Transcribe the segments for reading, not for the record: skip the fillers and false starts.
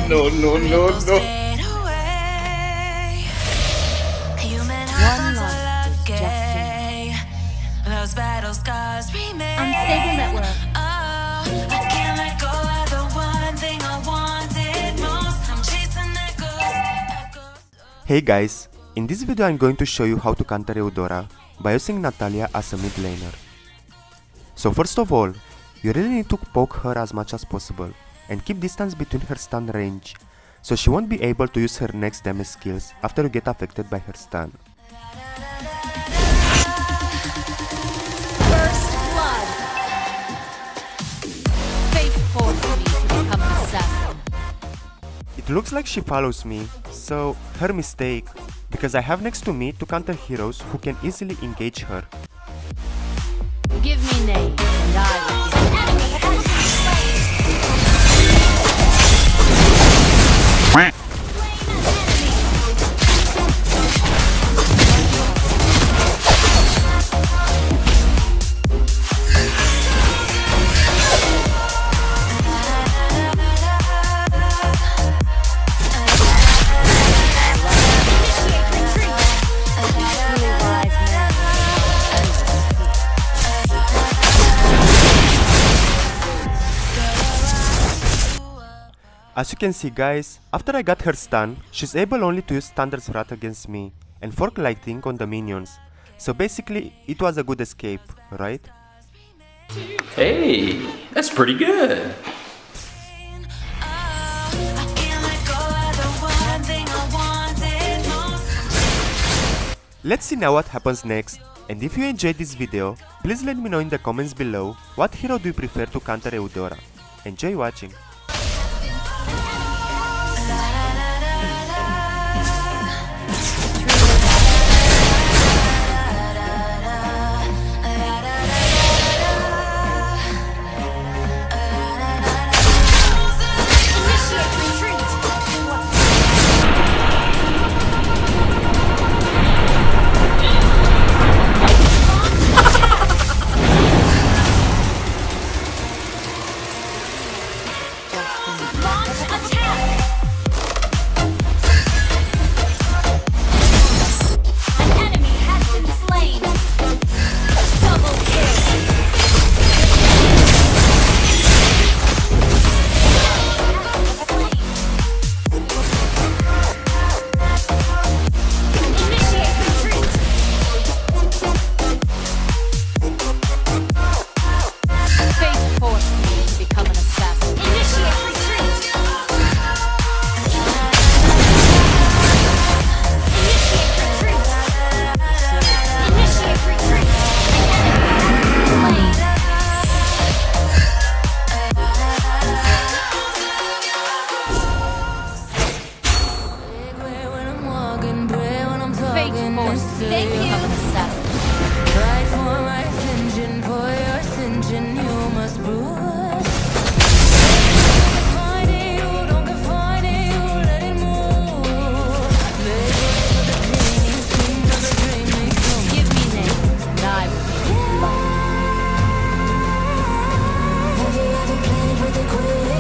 No, no, no, no. One life is just enough. Unstable network. Hey guys, in this video I'm going to show you how to counter Eudora by using Natalia as a mid laner. So first of all, you really need to poke her as much as possible and keep distance between her stun range, so she won't be able to use her next damage skills after you get affected by her stun. First blood. Fate forced me to become an assassin. It looks like she follows me, so her mistake, because I have next to me to counter heroes who can easily engage her. Give me name, and I will give you. As you can see guys, after I got her stun, she's able only to use Thunder's Wrath against me and Fork Lightning on the minions. So basically, it was a good escape, right? Hey, that's pretty good. Let's see now what happens next. And if you enjoyed this video, please let me know in the comments below what hero do you prefer to counter Eudora. Enjoy watching! Thank you. Become an assassin. Fight for my ascension, for your ascension, you must bruise. Finding you, don't confine you, let it move. Give me names, and I will give you life. Have you ever played with a queen?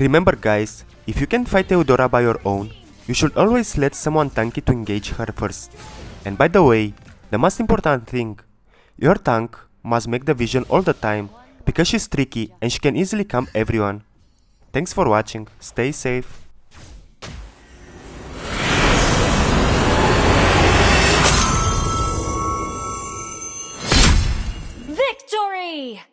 Remember guys, if you can fight Eudora by your own, you should always let someone tanky to engage her first. And by the way, the most important thing, your tank must make the vision all the time, because she's tricky and she can easily camp everyone. Thanks for watching, stay safe. Victory!